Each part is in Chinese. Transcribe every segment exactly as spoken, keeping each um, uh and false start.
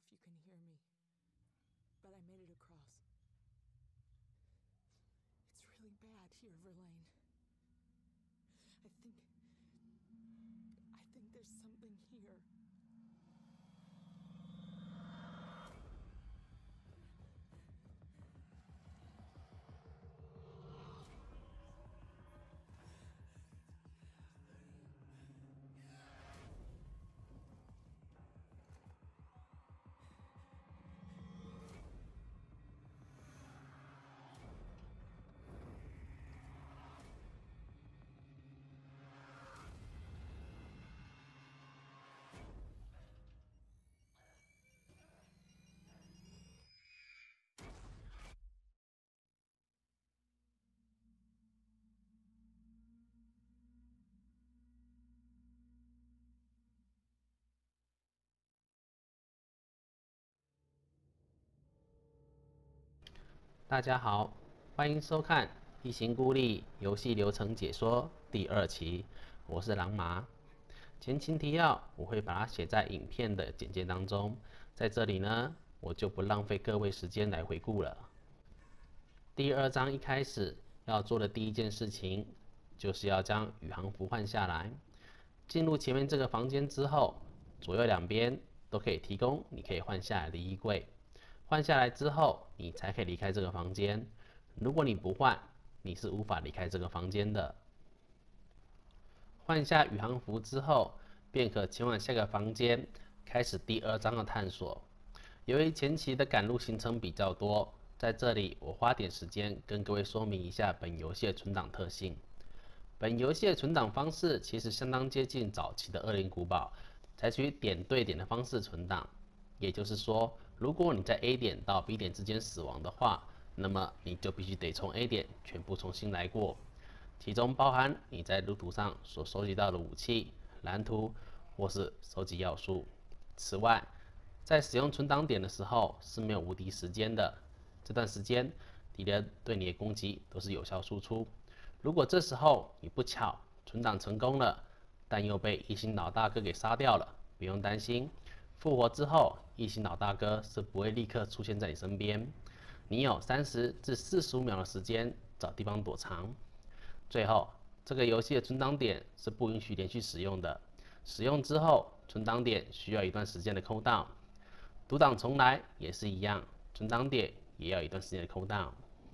if you can hear me, but I made it across. It's really bad here, Verlaine. I think... I think there's something here. 大家好，欢迎收看《异形孤立游戏流程解说》第二期，我是狼麻。前情提要我会把它写在影片的简介当中，在这里呢，我就不浪费各位时间来回顾了。第二章一开始要做的第一件事情，就是要将宇航服换下来。进入前面这个房间之后，左右两边都可以提供你可以换下来的衣柜。换下来之后，你才可以离开这个房间。如果你不换，你是无法离开这个房间的。换下宇航服之后，便可前往下个房间，开始第二章的探索。由于前期的赶路行程比较多，在这里我花点时间跟各位说明一下本游戏的存档特性。本游戏的存档方式其实相当接近早期的《恶灵古堡》，采取点对点的方式存档。也就是说，如果你在 A 点到 B 点之间死亡的话，那么你就必须得从 A 点全部重新来过，其中包含你在路途上所收集到的武器、蓝图或是收集要素。此外，在使用存档点的时候是没有无敌时间的，这段时间敌人对你的攻击都是有效输出。如果这时候你不巧存档成功了，但又被异形老大哥给杀掉了，不用担心，复活之后，异形老大哥是不会立刻出现在你身边。你有三十至四十五秒的时间找地方躲藏。最后，这个游戏的存档点是不允许连续使用的，使用之后，存档点需要一段时间的cool down。读档重来也是一样，存档点也要一段时间的cool down。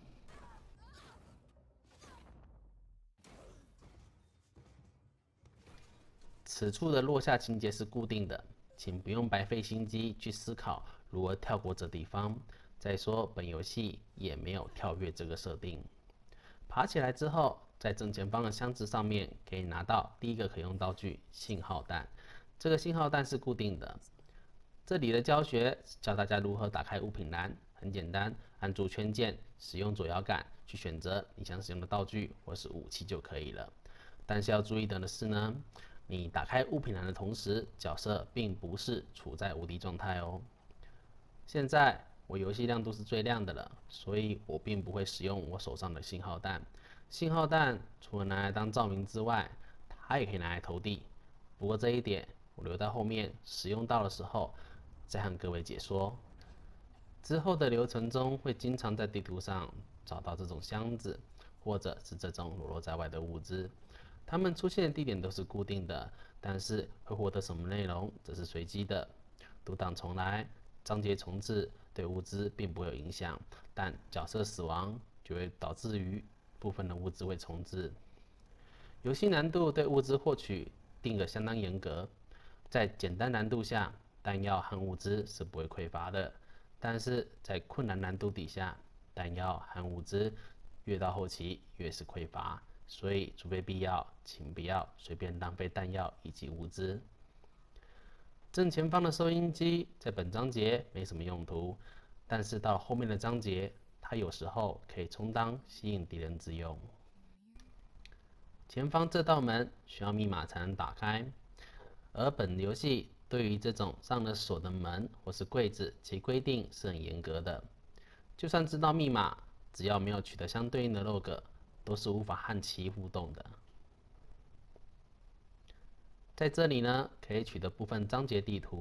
此处的落下情节是固定的，请不用白费心机去思考如何跳过这地方。再说，本游戏也没有跳跃这个设定。爬起来之后，在正前方的箱子上面可以拿到第一个可用道具——信号弹。这个信号弹是固定的。这里的教学教大家如何打开物品栏，很简单，按住圈键，使用左摇杆去选择你想使用的道具或是武器就可以了。但是要注意的是呢，你打开物品栏的同时，角色并不是处在无敌状态哦。现在我游戏亮度是最亮的了，所以我并不会使用我手上的信号弹。信号弹除了拿来当照明之外，它也可以拿来投递。不过这一点我留到后面使用到的时候再和各位解说。之后的流程中会经常在地图上找到这种箱子，或者是这种裸露在外的物资。它们出现的地点都是固定的，但是会获得什么内容则是随机的。读档重来，章节重置对物资并不会有影响，但角色死亡就会导致于部分的物资会重置。游戏难度对物资获取定得相当严格，在简单难度下，弹药和物资是不会匮乏的，但是在困难难度底下，弹药和物资越到后期越是匮乏。所以，除非必要，请不要随便浪费弹药以及物资。正前方的收音机在本章节没什么用途，但是到后面的章节，它有时候可以充当吸引敌人之用。前方这道门需要密码才能打开，而本游戏对于这种上了锁的门或是柜子，其规定是很严格的。就算知道密码，只要没有取得相对应的 log，都是无法和其互动的。在这里呢，可以取得部分章节地图，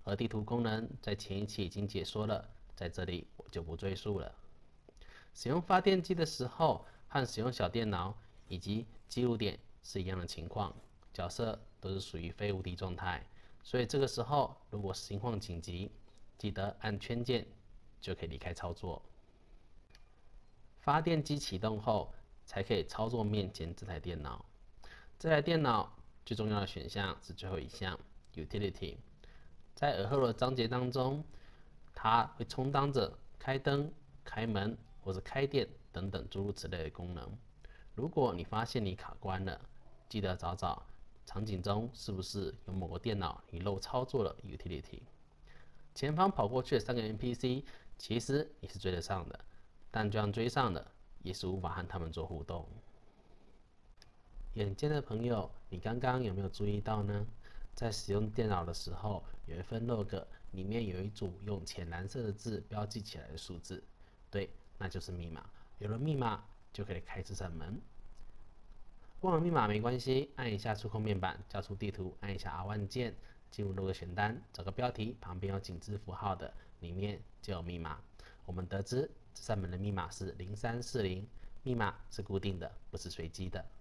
而地图功能在前一期已经解说了，在这里我就不赘述了。使用发电机的时候，和使用小电脑以及记录点是一样的情况，角色都是属于非无敌状态，所以这个时候如果情况紧急，记得按圈键就可以离开操作。发电机启动后，才可以操作面前这台电脑。这台电脑最重要的选项是最后一项 Utility， 在尔后的章节当中，它会充当着开灯、开门或者开电等等诸如此类的功能。如果你发现你卡关了，记得找找场景中是不是有某个电脑你漏操作了 Utility。前方跑过去的三个 N P C， 其实你是追得上的，但就算追上了，也是无法和他们做互动。眼尖的朋友，你刚刚有没有注意到呢？在使用电脑的时候，有一份 log， 里面有一组用浅蓝色的字标记起来的数字，对，那就是密码。有了密码，就可以开这扇门。忘了密码没关系，按一下触控面板，叫出地图，按一下 R 按键，进入 log 选单，找个标题，旁边有井字符号的，里面就有密码。我们得知这扇门的密码是零三四零，密码是固定的，不是随机的。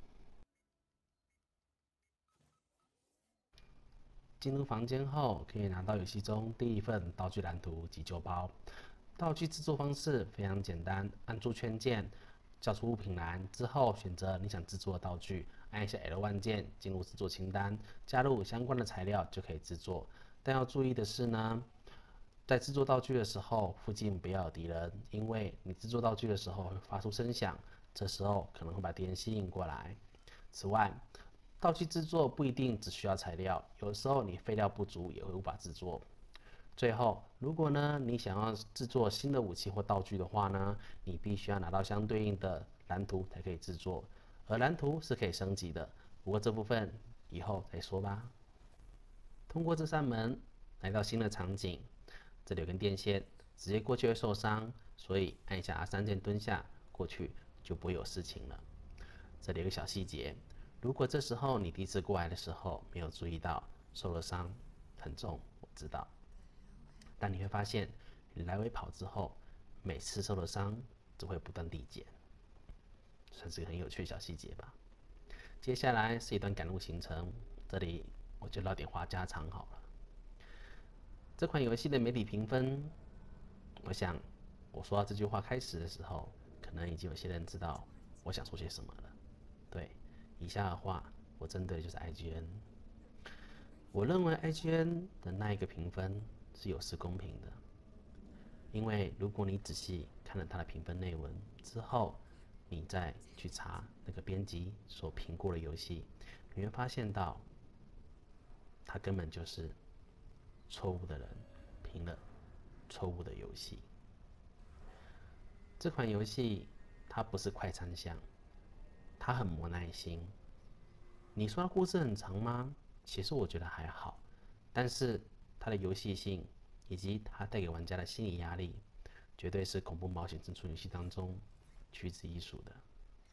进入房间后，可以拿到游戏中第一份道具蓝图急救包。道具制作方式非常简单，按住圈键，叫出物品栏之后，选择你想制作的道具，按一下 L 按键进入制作清单，加入相关的材料就可以制作。但要注意的是呢，在制作道具的时候，附近不要有敌人，因为你制作道具的时候会发出声响，这时候可能会把敌人吸引过来。此外，道具制作不一定只需要材料，有时候你废料不足也会无法制作。最后，如果呢你想要制作新的武器或道具的话呢，你必须要拿到相对应的蓝图才可以制作，而蓝图是可以升级的，不过这部分以后再说吧。通过这扇门来到新的场景，这里有根电线，直接过去会受伤，所以按一下 R 三键蹲下，过去就不会有事情了。这里有个小细节，如果这时候你第一次过来的时候没有注意到，受了伤很重，我知道。但你会发现，你来回跑之后，每次受的伤只会不断递减，算是个很有趣的小细节吧。接下来是一段赶路行程，这里我就唠点话家常好了。这款游戏的媒体评分，我想我说到这句话开始的时候，可能已经有些人知道我想说些什么了。对，以下的话我针对的就是 I G N。我认为 I G N 的那一个评分是有失公平的，因为如果你仔细看了它的评分内文之后，你再去查那个编辑所评过的游戏，你会发现到，它根本就是错误的人评了错误的游戏。这款游戏它不是快餐向，它很磨耐心。你说它故事很长吗？其实我觉得还好，但是它的游戏性以及它带给玩家的心理压力，绝对是恐怖冒险生存游戏当中屈指一数的。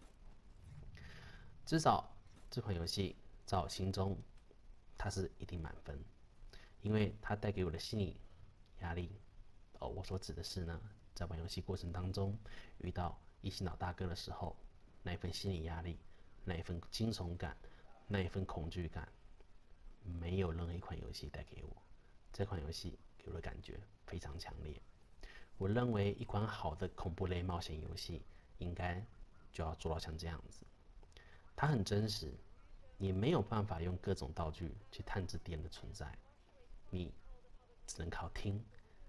至少这款游戏在我心中，它是一定满分，因为它带给我的心理压力。哦，我所指的是呢，在玩游戏过程当中遇到一些老大哥的时候，那一份心理压力，那一份惊悚感，那一份恐惧感，没有任何一款游戏带给我。这款游戏给我的感觉非常强烈。我认为一款好的恐怖类冒险游戏应该就要做到像这样子，它很真实，你没有办法用各种道具去探知敌人的存在，你只能靠听，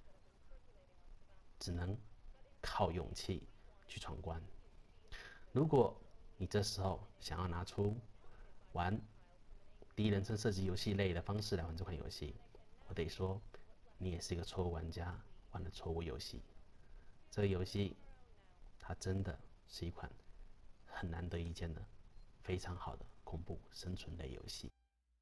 只能靠勇气去闯关。如果你这时候想要拿出玩第一人称射击游戏类的方式来玩这款游戏，我得说，你也是一个错误玩家，玩了错误游戏。这个游戏，它真的是一款很难得一见的、非常好的恐怖生存类游戏。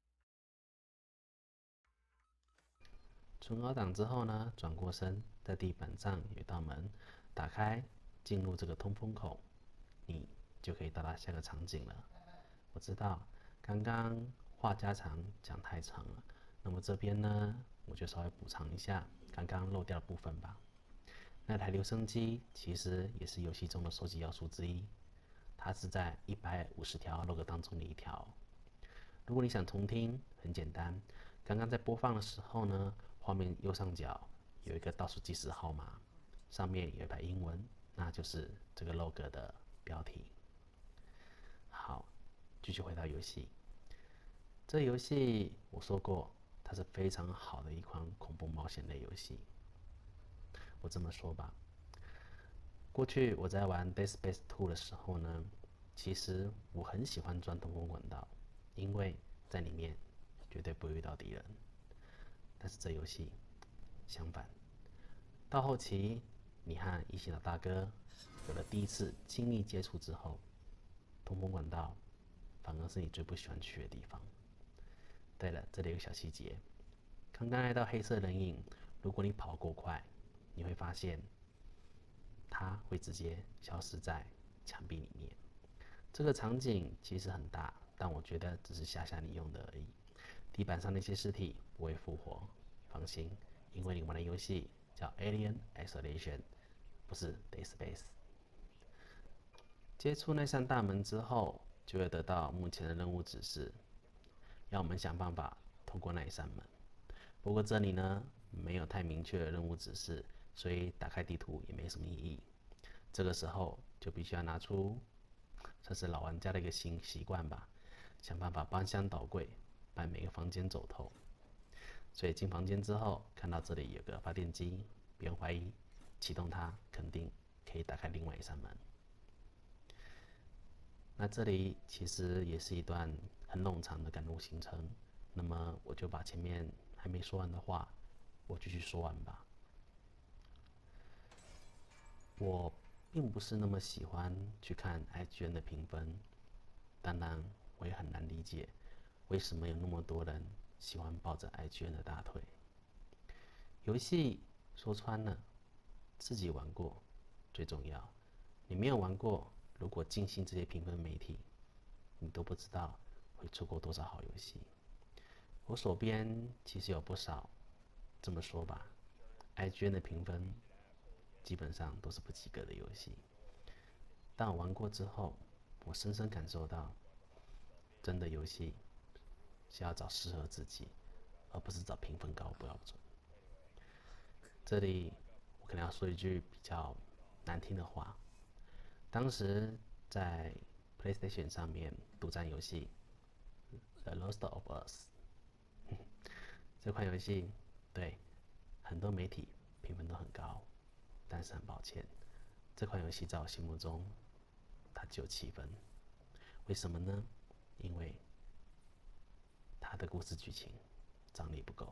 存好档之后呢，转过身，在地板上有一道门，打开，进入这个通风口，你就可以到达下个场景了。我知道刚刚话家常讲太长了，那么这边呢， 我就稍微补偿一下刚刚漏掉的部分吧。那台留声机其实也是游戏中的收集要素之一，它是在一百五十条 log 当中的一条。如果你想重听，很简单，刚刚在播放的时候呢，画面右上角有一个倒数计时号码，上面有一排英文，那就是这个 log 的标题。好，继续回到游戏。这游戏我说过，它是非常好的一款恐怖冒险类游戏。我这么说吧，过去我在玩 Dead Space 二的时候呢，其实我很喜欢钻通风管道，因为在里面绝对不会遇到敌人。但是这游戏相反，到后期你和一行老大哥有了第一次亲密接触之后，通风管道反而是你最不喜欢去的地方。对了，这里有个小细节，刚刚来到黑色人影，如果你跑过快，你会发现它会直接消失在墙壁里面。这个场景其实很大，但我觉得只是吓吓你用的而已。地板上那些尸体不会复活，放心，因为你玩的游戏叫 Alien Isolation， 不是 Dead Space。接触那扇大门之后，就会得到目前的任务指示，要我们想办法通过那一扇门。不过这里呢，没有太明确的任务指示，所以打开地图也没什么意义。这个时候就必须要拿出，这是老玩家的一个新习惯吧，想办法搬箱倒柜，把每个房间走透。所以进房间之后，看到这里有个发电机，不用怀疑，启动它肯定可以打开另外一扇门。那这里其实也是一段很冗长的赶路行程，那么我就把前面还没说完的话，我继续说完吧。我并不是那么喜欢去看 I G N 的评分，当然我也很难理解为什么有那么多人喜欢抱着 I G N 的大腿。游戏说穿了，自己玩过最重要。你没有玩过，如果尽信这些评分媒体，你都不知道会错过多少好游戏。我手边其实有不少，这么说吧 ，I G N 的评分基本上都是不及格的游戏。但我玩过之后，我深深感受到，真的游戏是要找适合自己，而不是找评分高标准。这里我可能要说一句比较难听的话。当时在 PlayStation 上面独占游戏《The Last of Us》这款游戏，对很多媒体评分都很高，但是很抱歉，这款游戏在我心目中它只有七分。为什么呢？因为它的故事剧情张力不够。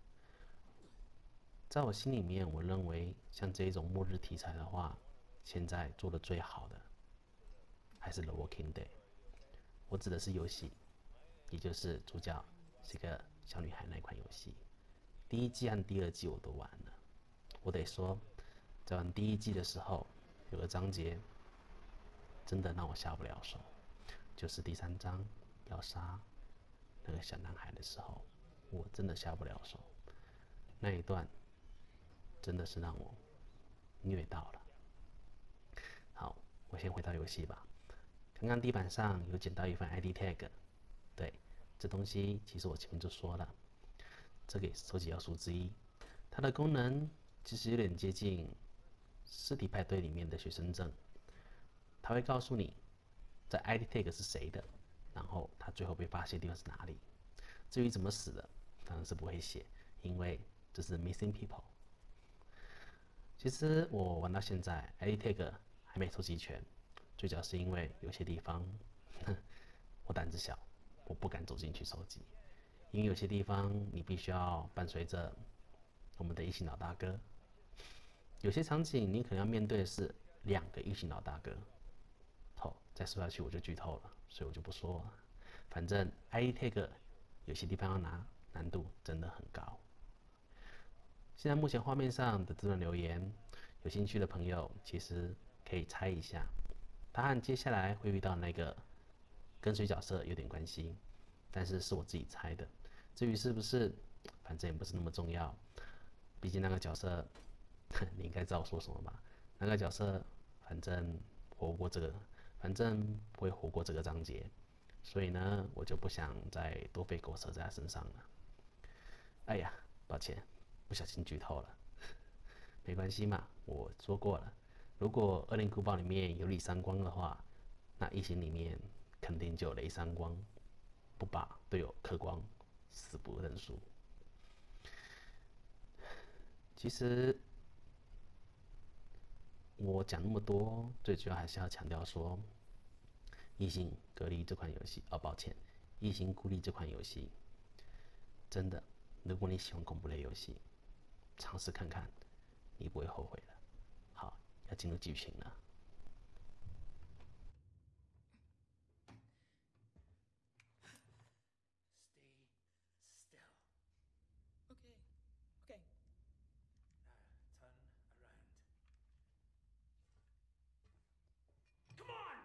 在我心里面，我认为像这一种末日题材的话，现在做的最好的还是《The Walking Dead》。我指的是游戏，也就是主角是一个小女孩那款游戏。第一季和第二季我都玩了。我得说，在玩第一季的时候，有个章节真的让我下不了手，就是第三章要杀那个小男孩的时候，我真的下不了手。那一段真的是让我虐到了。好，我先回到游戏吧。刚刚地板上有捡到一份 I D tag， 对，这东西其实我前面就说了，这个也是收集要素之一。它的功能其实有点接近尸体派对里面的学生证，它会告诉你这 I D tag 是谁的，然后他最后被发现的地方是哪里。至于怎么死的，当然是不会写，因为这是 missing people。其实我玩到现在 ，I D tag 还没收集全，最主要是因为有些地方我胆子小，我不敢走进去收集，因为有些地方你必须要伴随着我们的异性老大哥，有些场景你可能要面对的是两个异性老大哥。好，再说下去我就剧透了，所以我就不说了。反正 I D tag 有些地方要拿，难度真的很高。现在目前画面上的这段留言，有兴趣的朋友其实可以猜一下，它和接下来会遇到那个跟随角色有点关系，但是是我自己猜的。至于是不是反正也不是那么重要。毕竟那个角色，你应该知道我说什么吧？那个角色反正活过这个，反正不会活过这个章节，所以呢，我就不想再多费口舌在他身上了。哎呀，抱歉，不小心剧透了。没关系嘛，我说过了，如果恶灵古堡里面有李三光的话，那异形里面肯定就有雷三光，不把队友嗑光，死不认输。其实我讲那么多，最主要还是要强调说，异形隔离这款游戏，哦，抱歉，异形孤立这款游戏，真的，如果你喜欢恐怖类游戏，尝试看看，你不会后悔的。好，要进入剧情了。 Okay, okay. Now, turn around. Come on!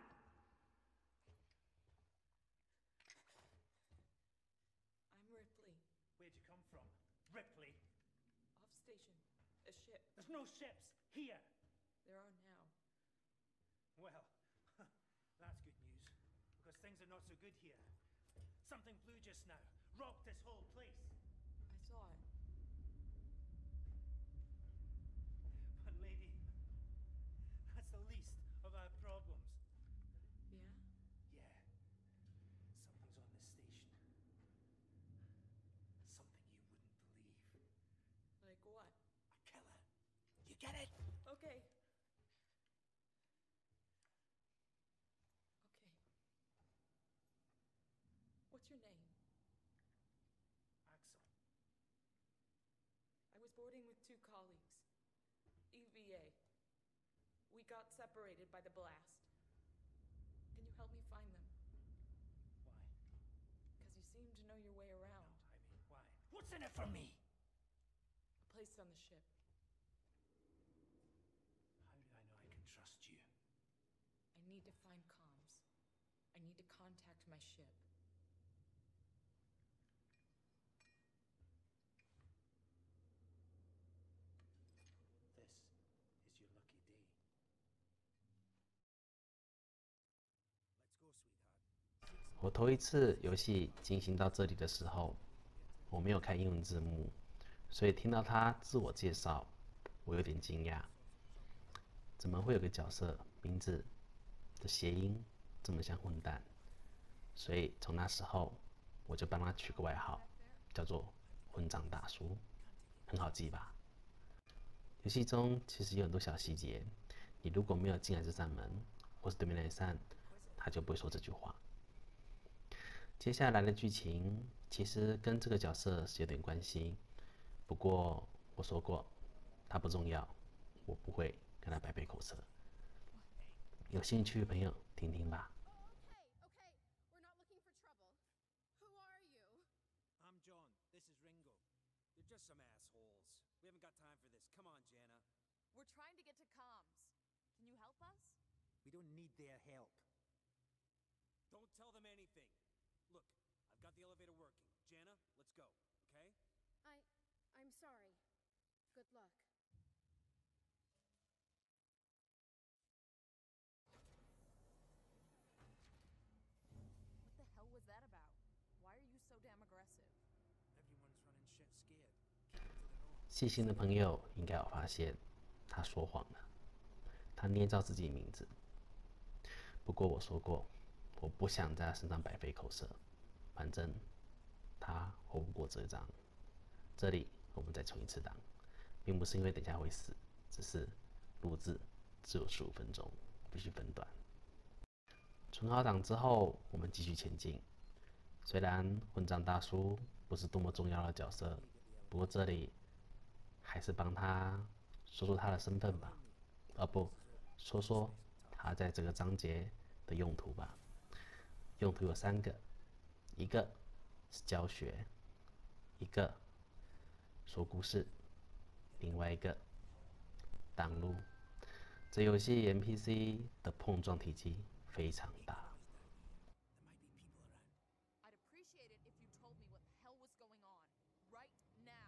I'm Ripley. Where'd you come from? Ripley? Off station. A ship. There's no ships here! There are now. Well, that's good news, because things are not so good here. Something flew just now, rocked this whole place. I saw it. But lady, that's the least of our problems. Yeah? Yeah. Something's on this station. Something you wouldn't believe. Like what? A killer. You get it? Okay. Okay. What's your name? Axel. I was boarding with two colleagues. E V A. We got separated by the blast. Can you help me find them? Why? Because you seem to know your way around. No, I mean, why? What's in it for me? A place on the ship. How do I know I can trust you? I need to find comms. I need to contact my ship. This is your lucky day. Let's go, sweetheart. 我头一次游戏进行到这里的时候，我没有开英文字幕，所以听到他自我介绍，我有点惊讶。怎么会有个角色名字的谐音这么像混蛋？所以从那时候，我就帮他取个外号，叫做“混账大叔”，很好记吧？游戏中其实有很多小细节，你如果没有进来这扇门，或是对面那一扇，他就不会说这句话。接下来的剧情其实跟这个角色是有点关系，不过我说过，他不重要，我不会跟他白费口舌。有兴趣的朋友听听吧。 Okay, okay. We're not looking for trouble. Who are you? I'm John. This is Ringo. You're just some assholes. We haven't got time for this. Come on, Jana. We're trying to get to comms. Can you help us? We don't need their help. Don't tell them anything. Look, I've got the elevator working. Jana, let's go, okay? I... I'm sorry. Good luck. What the hell was that about? Why are you so damn aggressive? Everyone's running shit scared. Keep it to their own. 细心的朋友应该有发现，他说谎了，他捏造自己的名字。不过我说过，我不想在他身上白费口舌，反正他活不过这章。这里我们再重一次档，并不是因为等一下会死，只是录制只有十五分钟，必须分段。存好档之后，我们继续前进。虽然混账大叔不是多么重要的角色，不过这里还是帮他说说他的身份吧，啊不，说说他在这个章节的用途吧。用途有三个，一个是教学，一个说故事，另外一个挡路。这游戏 N P C 的碰撞体积非常大。 There might be people around. I'd appreciate it if you told me what the hell was going on. Right now.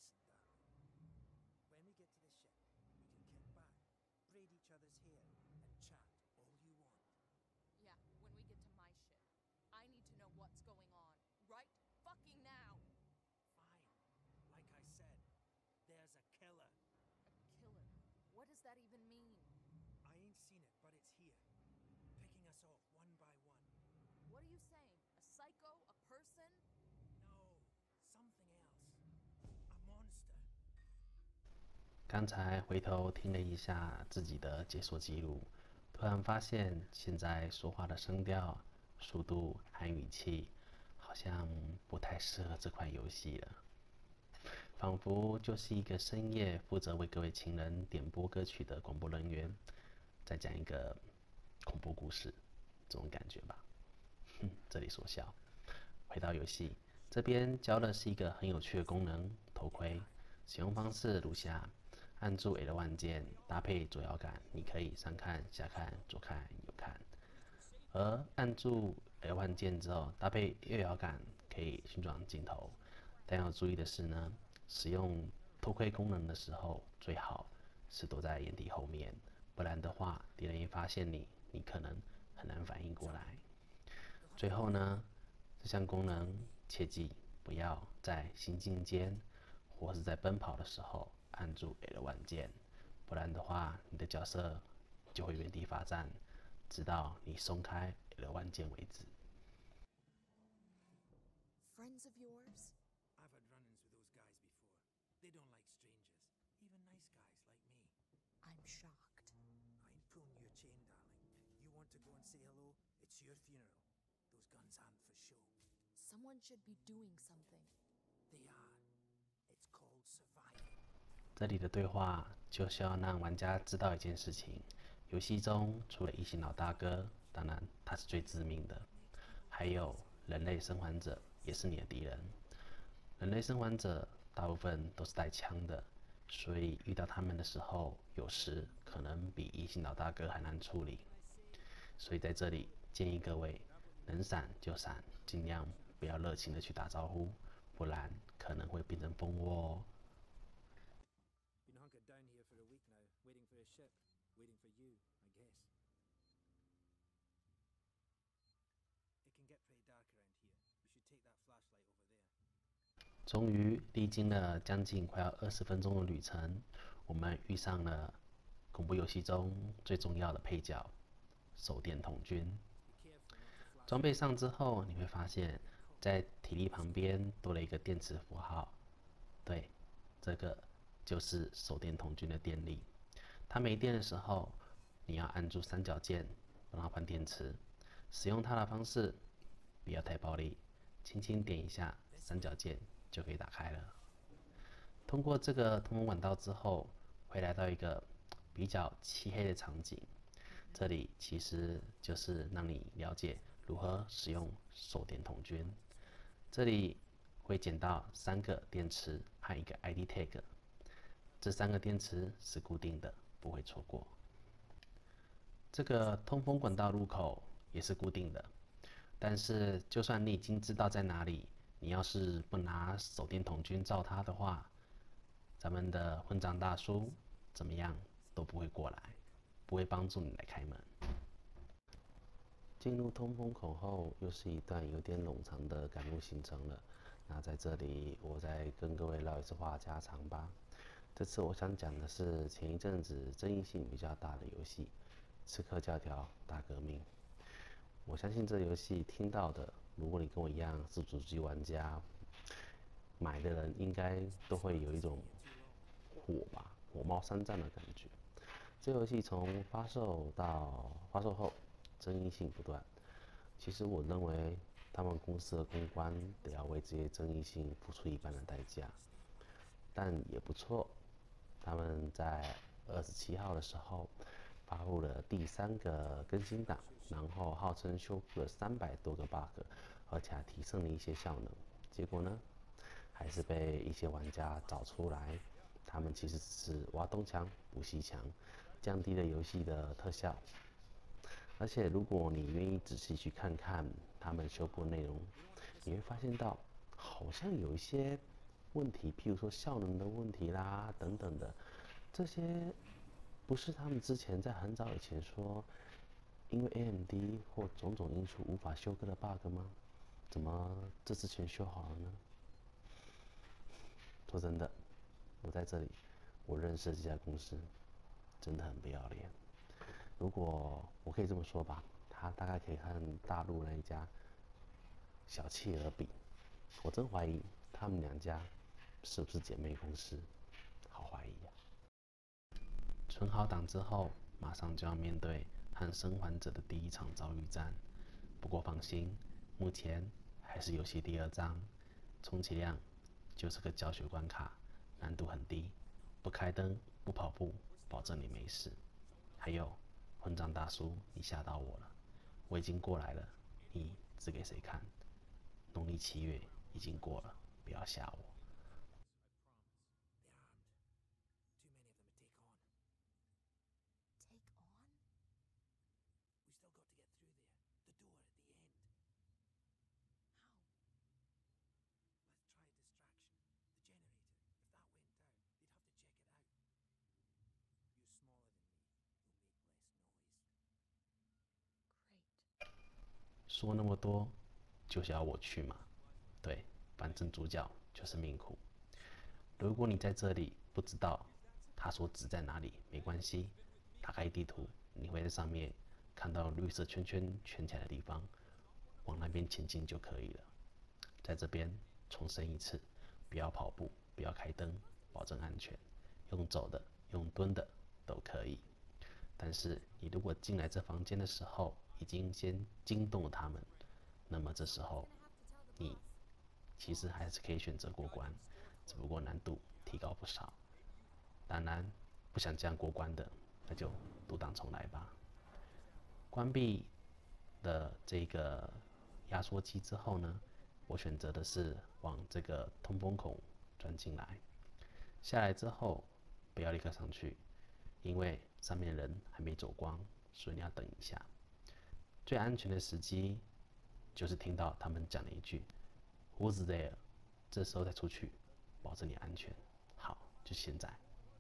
Listen, darling. When we get to the ship, we can kick back, braid each other's hair, and chat all you want. Yeah, when we get to my ship. I need to know what's going on. Right fucking now! Fine. Like I said, there's a killer. A killer? What does that even mean? I ain't seen it, but it's here. Picking us off one by one. What are you saying? A psycho? A person? No, something else. A monster. 刚才回头听了一下自己的解说记录，突然发现现在说话的声调、速度和语气，好像不太适合这款游戏了。仿佛就是一个深夜负责为各位情人点播歌曲的广播人员，在讲一个恐怖故事，这种感觉吧。哼，这里说笑。回到游戏，这边教的是一个很有趣的功能——头盔。使用方式如下：按住 L 按键，搭配左摇杆，你可以上看、下看、左看、右看；而按住 L 按键之后，搭配右摇杆，可以旋转镜头。但要注意的是呢，使用头盔功能的时候，最好是躲在眼底后面，不然的话，敌人一发现你，你可能很难反应过来。最后呢，这项功能切记不要在行进间或是在奔跑的时候按住 L 按键，不然的话，你的角色就会原地罚站，直到你松开 L 按键为止。 Friends of yours? I've had run-ins with those guys before. They don't like strangers, even nice guys like me. I'm shocked. I ain't pulling your chain, darling. You want to go and say hello? It's your funeral. Those guns aren't for show. Someone should be doing something. They are. It's called surviving. 这里的对话就是要让玩家知道一件事情：游戏中除了异形老大哥，当然他是最致命的，还有人类生还者也是你的敌人。人类生还者大部分都是带枪的，所以遇到他们的时候，有时可能比异形老大哥还难处理。所以在这里建议各位能闪就闪，尽量不要热情的去打招呼，不然可能会变成蜂窝哦。 Been hunkered down here for a week now, waiting for a ship, waiting for you, I guess. It can get pretty dark around here. We should take that flashlight over there. 终于历经了将近快要二十分钟的旅程，我们遇上了恐怖游戏中最重要的配角——手电筒君。装备上之后，你会发现在体力旁边多了一个电池符号，对，这个就是手电筒君的电力。它没电的时候，你要按住三角键帮它换电池。使用它的方式不要太暴力，轻轻点一下三角键就可以打开了。通过这个通风管道之后，会来到一个比较漆黑的场景。这里其实就是让你了解如何使用手电筒君。这里会捡到三个电池和一个 I D tag， 这三个电池是固定的，不会错过。这个通风管道入口也是固定的，但是就算你已经知道在哪里，你要是不拿手电筒君照它的话，咱们的混账大叔怎么样都不会过来，不会帮助你来开门。进入通风口后，又是一段有点冗长的赶路行程了。那在这里，我再跟各位唠一次话家常吧。这次我想讲的是前一阵子争议性比较大的游戏《刺客教条：大革命》。我相信这游戏听到的，如果你跟我一样是主机玩家，买的人应该都会有一种火吧，火冒三丈的感觉。这游戏从发售到发售后，争议性不断。其实我认为他们公司的公关得要为这些争议性付出一半的代价，但也不错。他们在二十七号的时候发布了第三个更新档，然后号称修复了三百多个 bug， 而且还提升了一些效能。结果呢，还是被一些玩家找出来，他们其实只是挖东墙补西墙，降低了游戏的特效。而且如果你愿意仔细去看看他们修复内容，你会发现到好像有一些问题，譬如说效能的问题啦等等的，这些不是他们之前在很早以前说，因为 A M D 或种种因素无法修改的 bug 吗？怎么这次全修好了呢？说真的，我在这里，我认识这家公司，真的很不要脸。如果我可以这么说吧，他大概可以和大陆那一家小企鹅比，我真怀疑他们两家是不是姐妹公司，好怀疑呀、存好档之后，马上就要面对和生还者的第一场遭遇战。不过放心，目前还是游戏第二章，充其量就是个教学关卡，难度很低，不开灯不跑步，保证你没事。还有，混账大叔，你吓到我了，我已经过来了，你指给谁看？农历七月已经过了，不要吓我。 They're armed. Too many of them to take on. Take on? We still got to get through there. The door at the end. How? Let's try a distraction. The generator. If that went down, they'd have to check it out. You're smaller than me. You'll make less noise. Great. 说那么多，就是要我去嘛？对，反正主角就是命苦。如果你在这里不知道他说指在哪里，没关系，打开地图，你会在上面看到绿色圈圈圈起来的地方，往那边前进就可以了。在这边重申一次，不要跑步，不要开灯，保证安全。用走的，用蹲的都可以。但是你如果进来这房间的时候，已经先惊动了他们，那么这时候你其实还是可以选择过关，只不过难度提高不少。当然，不想这样过关的，那就读档重来吧。关闭了这个压缩机之后呢，我选择的是往这个通风孔钻进来。下来之后，不要立刻上去，因为上面的人还没走光，所以你要等一下。最安全的时机就是听到他们讲了一句 "Who's there"， 这时候再出去，保证你安全。好，就现在。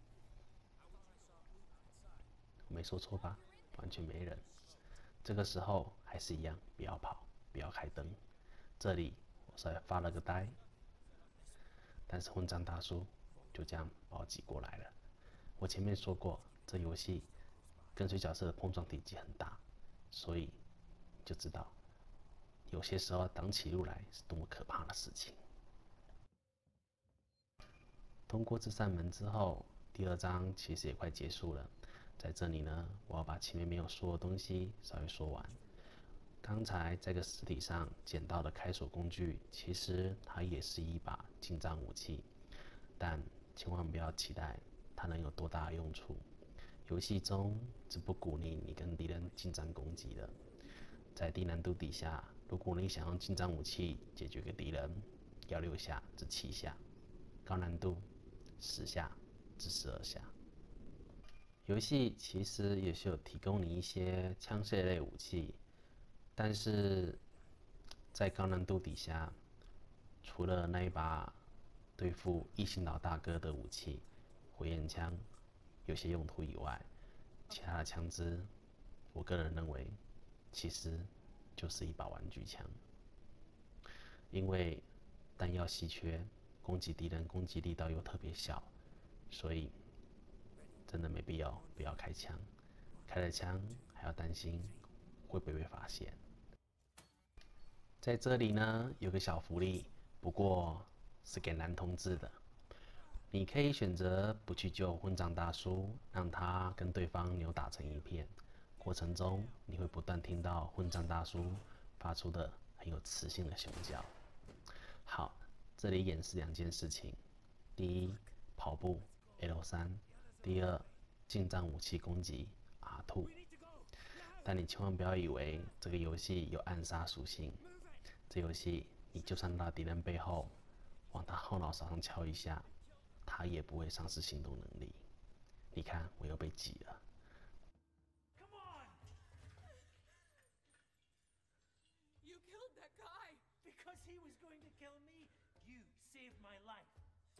我没说错吧？完全没人。这个时候还是一样，不要跑，不要开灯。这里我稍微发了个呆，但是混账大叔就这样把我挤过来了。我前面说过，这游戏跟随角色的碰撞体积很大，所以就知道有些时候挡起路来是多么可怕的事情。通过这扇门之后，第二章其实也快结束了。在这里呢，我要把前面没有说的东西稍微说完。刚才在这个尸体上捡到的开锁工具，其实它也是一把近战武器，但千万不要期待它能有多大的用处。游戏中是不鼓励你跟敌人近战攻击的。在低难度底下，如果你想用近战武器解决个敌人，要六下至七下；高难度十下至十二下。游戏其实也是有提供你一些枪械类武器，但是在高难度底下，除了那一把对付异性老大哥的武器火焰枪有些用途以外，其他的枪支，我个人认为其实就是一把玩具枪，因为弹药稀缺，攻击敌人攻击力道又特别小，所以真的没必要不要开枪，开了枪还要担心会不会被发现。在这里呢，有个小福利，不过是给男同志的。你可以选择不去救混账大叔，让他跟对方扭打成一片。过程中，你会不断听到混账大叔发出的很有磁性的熊叫。好，这里演示两件事情：第一，跑步 L 三；第二，近战武器攻击 R 二。但你千万不要以为这个游戏有暗杀属性。这游戏你就算到敌人背后，往他后脑勺上敲一下，他也不会丧失行动能力。你看，我又被挤了。 Come on! You killed that guy! Because he was going to kill me, you saved my life.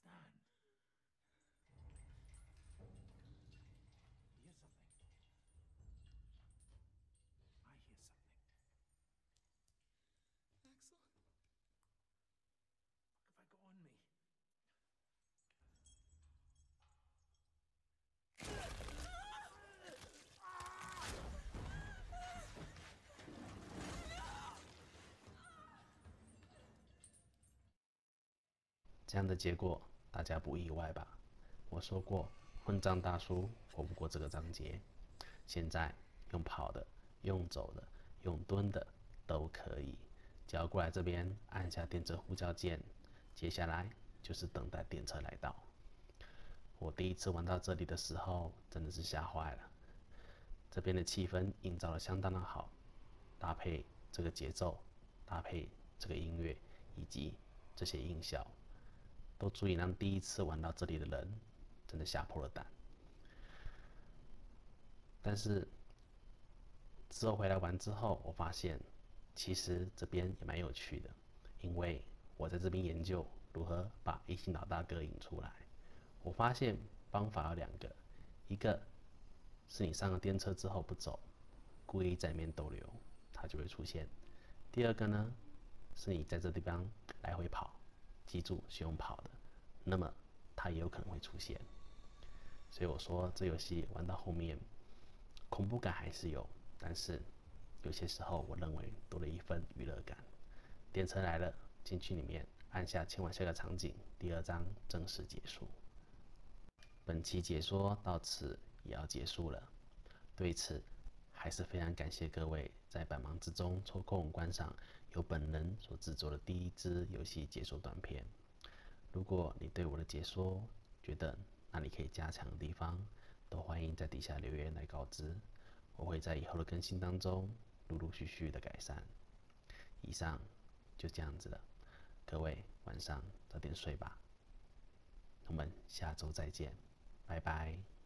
understand. Hear something? I hear something. Axel? What have I got on me? 这样的结果大家不意外吧？我说过，混账大叔活不过这个章节。现在用跑的、用走的、用蹲的都可以，只要过来这边按下电车呼叫键，接下来就是等待电车来到。我第一次玩到这里的时候，真的是吓坏了。这边的气氛营造的相当的好，搭配这个节奏，搭配这个音乐，以及这些音效，都足以让第一次玩到这里的人真的吓破了胆。但是之后回来玩之后，我发现其实这边也蛮有趣的，因为我在这边研究如何把异性老大哥引出来。我发现方法有两个，一个是你上了电车之后不走，故意在里面逗留，它就会出现；第二个呢，是你在这地方来回跑，记住是用跑的，那么它也有可能会出现。所以我说这游戏玩到后面，恐怖感还是有，但是有些时候我认为多了一份娱乐感。电车来了，进去里面按下前往下个场景，第二章正式结束。本期解说到此也要结束了，对此还是非常感谢各位在百忙之中抽空观赏由本人所制作的第一支游戏解说短片。如果你对我的解说觉得哪里可以加强的地方，都欢迎在底下留言来告知，我会在以后的更新当中陆陆续续的改善。以上就这样子了，各位晚上早点睡吧，我们下周再见，拜拜。